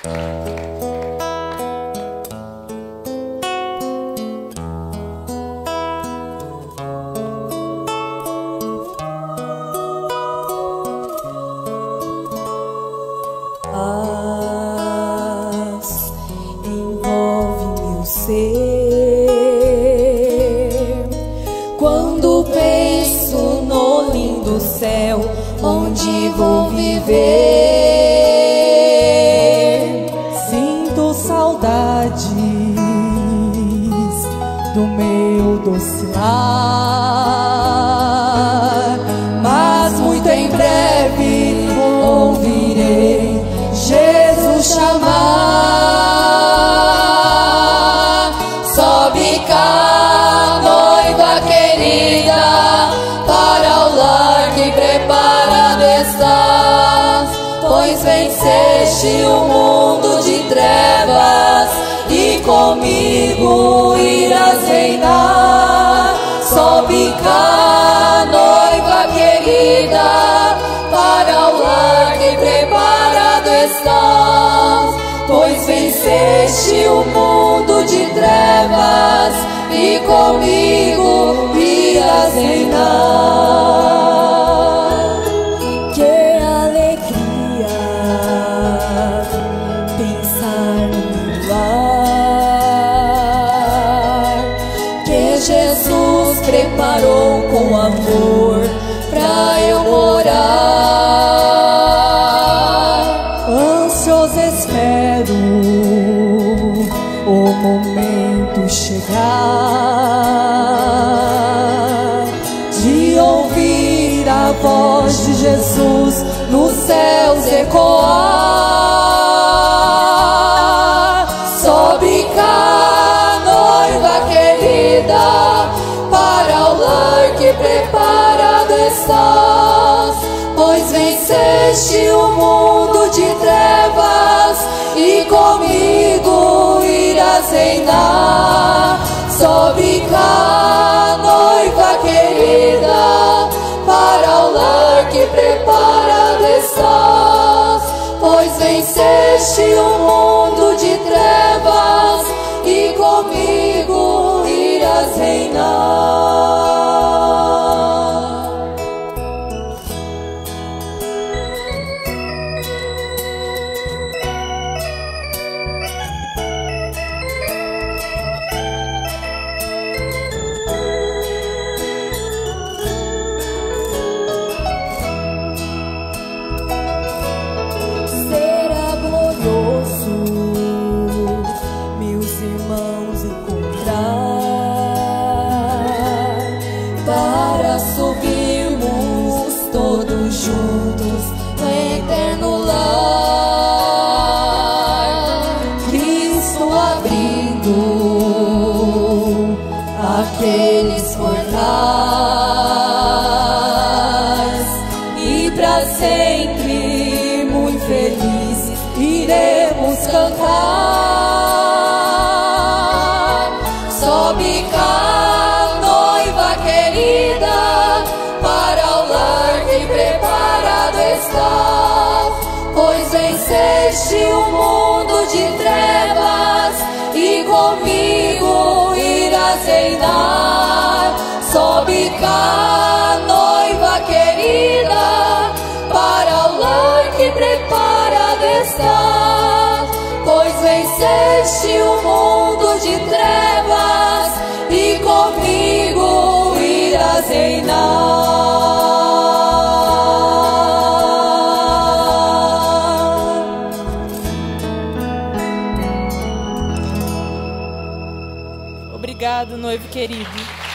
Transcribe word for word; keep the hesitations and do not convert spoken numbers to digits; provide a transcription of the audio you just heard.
Paz envolve meu ser quando penso no lindo céu onde vou viver. Sinto saudades do meu doce lar, mas muito em breve ouvirei Jesus chamar. Sobe cá, noiva querida, para o lar que preparado estás, pois venceste o mundo de trevas e comigo irás reinar. Sobe cá, noiva querida, para o lar que preparado estás, pois venceste o mundo de trevas e comigo irás reinar. Que alegria pensar no lar que Jesus preparou com amor pra eu morar. Ansioso espero o momento chegar de ouvir a voz de Jesus nos céus ecoar. Sobe cá, noiva querida, para o lar que preparado estás, pois venceste o mundo de trevas e comigo irás reinar. Sobe cá, noiva querida, para o lar que preparado estás, pois venceste o mundo de trevas e comigo irás reinar. Será glorioso meus irmãos encontrar, para subirmos todos juntos no eterno lar. Cristo abrindo aqueles portais e pra sempre muito feliz iremos cantar. Sobe cá, noiva querida, para o lar que preparado estás, pois venceste o mundo de trevas e comigo irás reinar. Sobe cá, noiva querida, para o lar que preparado estás, pois venceste o mundo de trevas e comigo irás reinar. Obrigado, noivo querido.